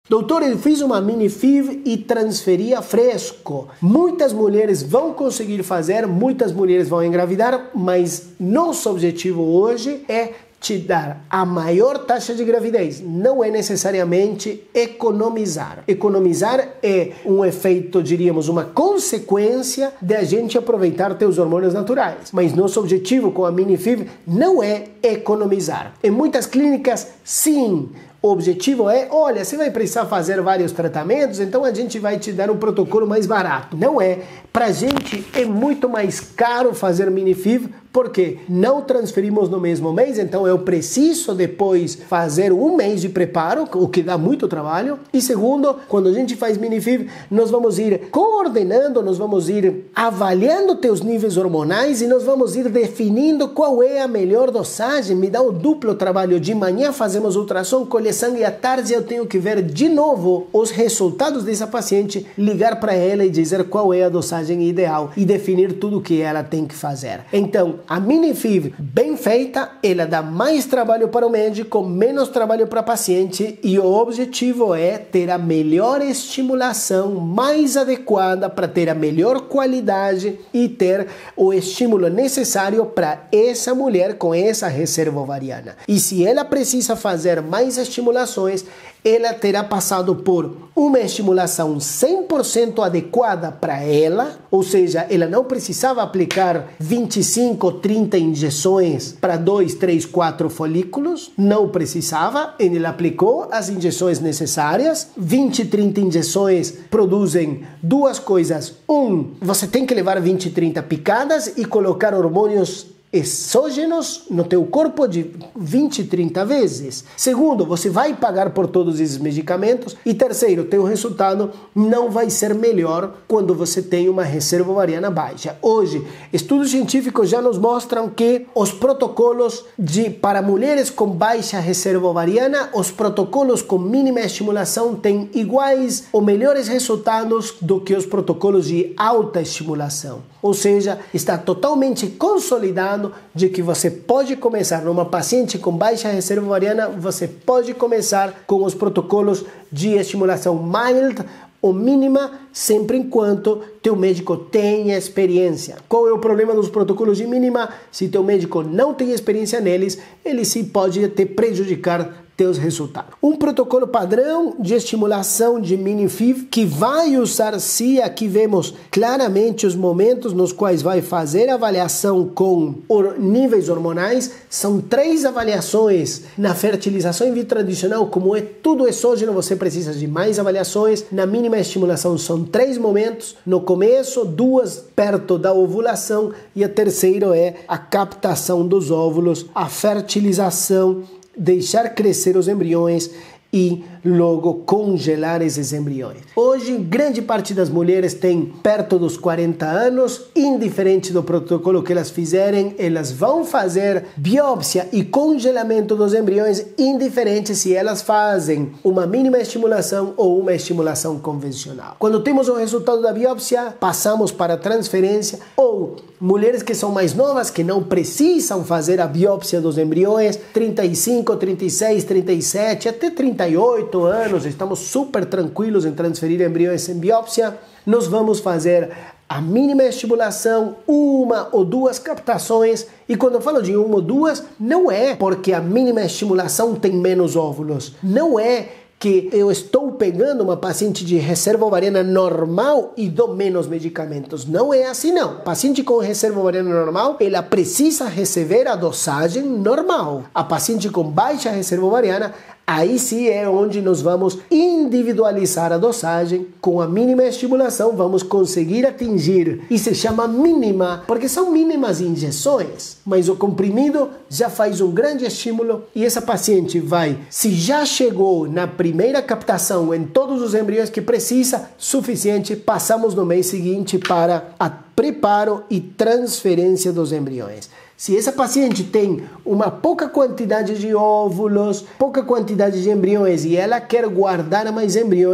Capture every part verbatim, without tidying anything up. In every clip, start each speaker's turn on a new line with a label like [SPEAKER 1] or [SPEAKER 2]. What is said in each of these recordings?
[SPEAKER 1] Doutor, eu fiz uma mini F I V e transferia fresco. Muitas mulheres vão conseguir fazer, muitas mulheres vão engravidar, mas nosso objetivo hoje é te dar a maior taxa de gravidez. Não é necessariamente economizar. Economizar é um efeito, diríamos, uma consequência de a gente aproveitar teus hormônios naturais. Mas nosso objetivo com a mini F I V não é economizar. Em muitas clínicas, sim. O objetivo é, olha, você vai precisar fazer vários tratamentos, então a gente vai te dar um protocolo mais barato. Não é. Pra gente é muito mais caro fazer mini F I V, porque não transferimos no mesmo mês, então eu preciso depois fazer um mês de preparo, o que dá muito trabalho. E segundo, quando a gente faz mini F I V, nós vamos ir coordenando, nós vamos ir avaliando teus níveis hormonais e nós vamos ir definindo qual é a melhor dosagem. Me dá o duplo trabalho. De manhã fazemos ultrassom, colher sangue, e à tarde eu tenho que ver de novo os resultados dessa paciente, ligar para ela e dizer qual é a dosagem ideal e definir tudo o que ela tem que fazer. Então, a mini F I V bem feita, ela dá mais trabalho para o médico, menos trabalho para o paciente, e o objetivo é ter a melhor estimulação mais adequada para ter a melhor qualidade e ter o estímulo necessário para essa mulher com essa reserva ovariana. E se ela precisa fazer mais estimulações, ela terá passado por uma estimulação cem por cento adequada para ela, ou seja, ela não precisava aplicar vinte e cinco, trinta injeções para dois, três, quatro folículos, não precisava, ela aplicou as injeções necessárias. vinte, trinta injeções produzem duas coisas. Um, você tem que levar vinte, trinta picadas e colocar hormônios exógenos no teu corpo de vinte, trinta vezes. Segundo, você vai pagar por todos esses medicamentos. E terceiro, teu resultado não vai ser melhor quando você tem uma reserva ovariana baixa. Hoje, estudos científicos já nos mostram que os protocolos de, para mulheres com baixa reserva ovariana, os protocolos com mínima estimulação têm iguais ou melhores resultados do que os protocolos de alta estimulação. Ou seja, está totalmente consolidado de que você pode começar numa paciente com baixa reserva ovariana, você pode começar com os protocolos de estimulação mild ou mínima, sempre enquanto teu médico tenha experiência. Qual é o problema dos protocolos de mínima? Se teu médico não tem experiência neles, ele sim pode te prejudicar teus resultados. Um protocolo padrão de estimulação de mini F I V que vai usar, se aqui vemos claramente os momentos nos quais vai fazer avaliação com níveis hormonais, são três avaliações. Na fertilização in vitro tradicional, como é tudo exógeno, você precisa de mais avaliações. Na mínima estimulação são três momentos, no começo, duas perto da ovulação e a terceira é a captação dos óvulos, a fertilização, deixar crescer os embriões e logo congelar esses embriões. Hoje, grande parte das mulheres tem perto dos quarenta anos, indiferente do protocolo que elas fizerem, elas vão fazer biópsia e congelamento dos embriões, indiferente se elas fazem uma mínima estimulação ou uma estimulação convencional. Quando temos o resultado da biópsia, passamos para a transferência, ou mulheres que são mais novas, que não precisam fazer a biópsia dos embriões, trinta e cinco, trinta e seis, trinta e sete, até trinta e oito anos, estamos super tranquilos em transferir embriões em biópsia, nós vamos fazer a mínima estimulação, uma ou duas captações, e quando eu falo de uma ou duas, não é porque a mínima estimulação tem menos óvulos, não é que eu estou pegando uma paciente de reserva ovariana normal e dou menos medicamentos. Não é assim, não. A paciente com reserva ovariana normal, ela precisa receber a dosagem normal. A paciente com baixa reserva ovariana, aí sim é onde nós vamos individualizar a dosagem. Com a mínima estimulação, vamos conseguir atingir. E se chama mínima, porque são mínimas injeções. Mas o comprimido já faz um grande estímulo e essa paciente vai, se já chegou na primeira captação em todos os embriões que precisa, suficiente, passamos no mês seguinte para a preparo e transferência dos embriões. Se essa paciente tem uma pouca quantidade de óvulos, pouca quantidade de embriões e ela quer guardar mais embriões,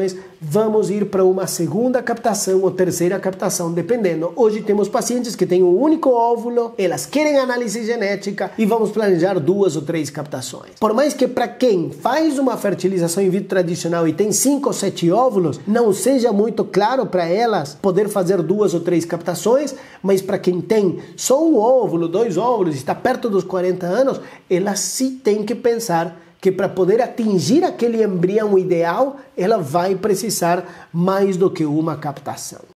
[SPEAKER 1] vamos ir para uma segunda captação ou terceira captação, dependendo. Hoje temos pacientes que têm um único óvulo, elas querem análise genética e vamos planejar duas ou três captações. Por mais que para quem faz uma fertilização in vitro tradicional e tem cinco ou sete óvulos, não seja muito claro para elas poder fazer duas ou três captações, mas para quem tem só um óvulo, dois óvulos, está perto dos quarenta anos, elas sim tem que pensar que para poder atingir aquele embrião ideal, ela vai precisar mais do que uma captação.